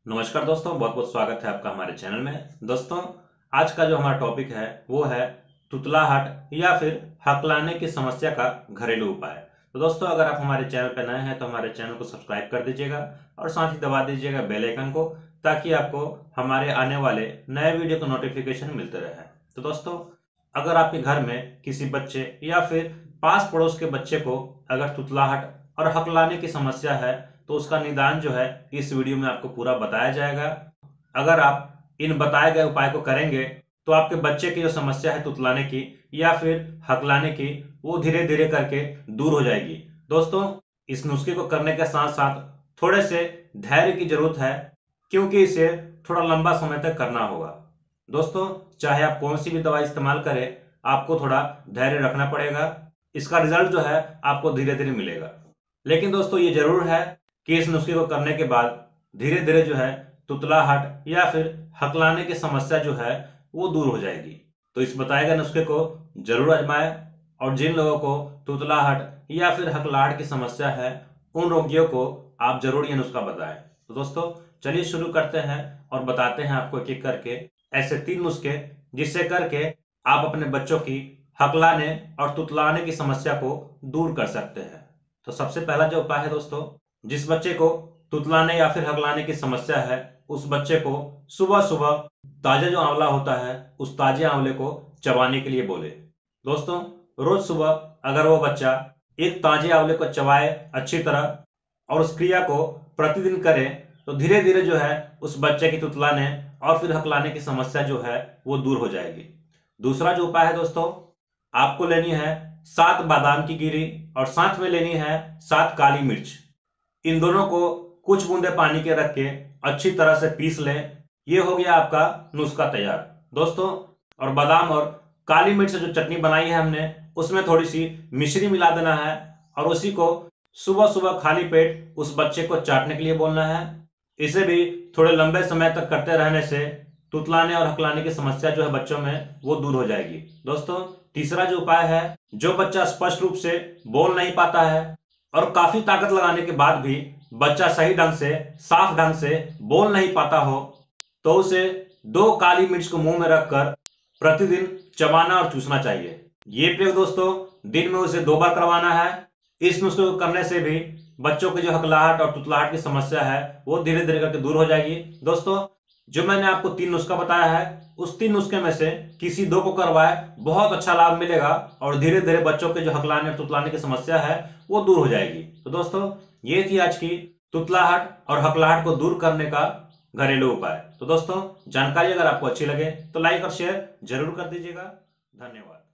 नमस्कार दोस्तों, बहुत बहुत स्वागत है आपका हमारे चैनल में। दोस्तों, आज का जो हमारा टॉपिक है वो है तुतलाहट या फिर हकलाने की समस्या का घरेलू उपाय। तो दोस्तों, अगर आप हमारे चैनल पर नए हैं तो हमारे चैनल को सब्सक्राइब कर दीजिएगा और साथ ही दबा दीजिएगा बेल आइकन को, ताकि आपको हमारे आने वाले नए वीडियो का नोटिफिकेशन मिलते रहे। तो दोस्तों, अगर आपके घर में किसी बच्चे या फिर पास पड़ोस के बच्चे को अगर तुतलाहट और हकलाने की समस्या है तो उसका निदान जो है इस वीडियो में आपको पूरा बताया जाएगा। अगर आप इन बताए गए उपाय को करेंगे तो आपके बच्चे की जो समस्या है तुतलाने की या फिर हकलाने की, वो धीरे धीरे करके दूर हो जाएगी। दोस्तों, इस नुस्खे को करने के साथ साथ थोड़े से धैर्य की जरूरत है, क्योंकि इसे थोड़ा लंबा समय तक करना होगा। दोस्तों, चाहे आप कौन सी भी दवाई इस्तेमाल करें, आपको थोड़ा धैर्य रखना पड़ेगा। इसका रिजल्ट जो है आपको धीरे धीरे मिलेगा। लेकिन दोस्तों, ये जरूर है कि इस नुस्खे को करने के बाद धीरे धीरे जो है तुतलाहट या फिर हकलाने की समस्या जो है वो दूर हो जाएगी। तो इस बताए गए नुस्खे को जरूर आजमाएं, और जिन लोगों को तुतलाहट या फिर हकलाहट की समस्या है उन रोगियों को आप जरूर ये नुस्खा बताएं। तो दोस्तों, चलिए शुरू करते हैं और बताते हैं आपको एक एक करके ऐसे 3 नुस्खे, जिससे करके आप अपने बच्चों की हकलाने और तुतलाने की समस्या को दूर कर सकते हैं। तो सबसे पहला जो उपाय है दोस्तों, जिस बच्चे को तुतलाने या फिर हकलाने की समस्या है उस बच्चे को सुबह सुबह ताजा जो आंवला होता है उस ताजे आंवले को चबाने के लिए बोले। दोस्तों, रोज सुबह अगर वो बच्चा एक ताजे आंवले को चबाए अच्छी तरह और उस क्रिया को प्रतिदिन करे तो धीरे धीरे जो है उस बच्चे की तुतलाने और फिर हकलाने की समस्या जो है वो दूर हो जाएगी। दूसरा जो उपाय है दोस्तों, आपको लेनी है 7 बादाम की गिरी और साथ में लेनी है 7 काली मिर्च। इन दोनों को कुछ बूंदे पानी के रख के अच्छी तरह से पीस लें। ये हो गया आपका नुस्खा तैयार दोस्तों। और बादाम और काली मिर्च से जो चटनी बनाई है हमने, उसमें थोड़ी सी मिश्री मिला देना है और उसी को सुबह सुबह खाली पेट उस बच्चे को चाटने के लिए बोलना है। इसे भी थोड़े लंबे समय तक करते रहने से तुतलाने और हकलाने की समस्या जो है बच्चों में वो दूर हो जाएगी। दोस्तों, तीसरा जो उपाय है, जो बच्चा स्पष्ट रूप से बोल नहीं पाता है और काफी ताकत लगाने के बाद भी बच्चा सही ढंग से साफ ढंग से बोल नहीं पाता हो, तो उसे 2 काली मिर्च को मुंह में रखकर प्रतिदिन चबाना और चूसना चाहिए। ये प्रयोग दोस्तों दिन में उसे 2 बार करवाना है। इस नुस्खे को करने से भी बच्चों की जो हकलाहट और तुतलाहट की समस्या है वो धीरे धीरे करके दूर हो जाएगी। दोस्तों, जो मैंने आपको 3 नुस्खा बताया है उस 3 नुस्खे में से किसी 2 को करवाए, बहुत अच्छा लाभ मिलेगा और धीरे धीरे बच्चों के जो हकलाने और तुतलाने की समस्या है वो दूर हो जाएगी। तो दोस्तों, ये थी आज की तुतलाहट और हकलाहट को दूर करने का घरेलू उपाय। तो दोस्तों, जानकारी अगर आपको अच्छी लगे तो लाइक और शेयर जरूर कर दीजिएगा। धन्यवाद।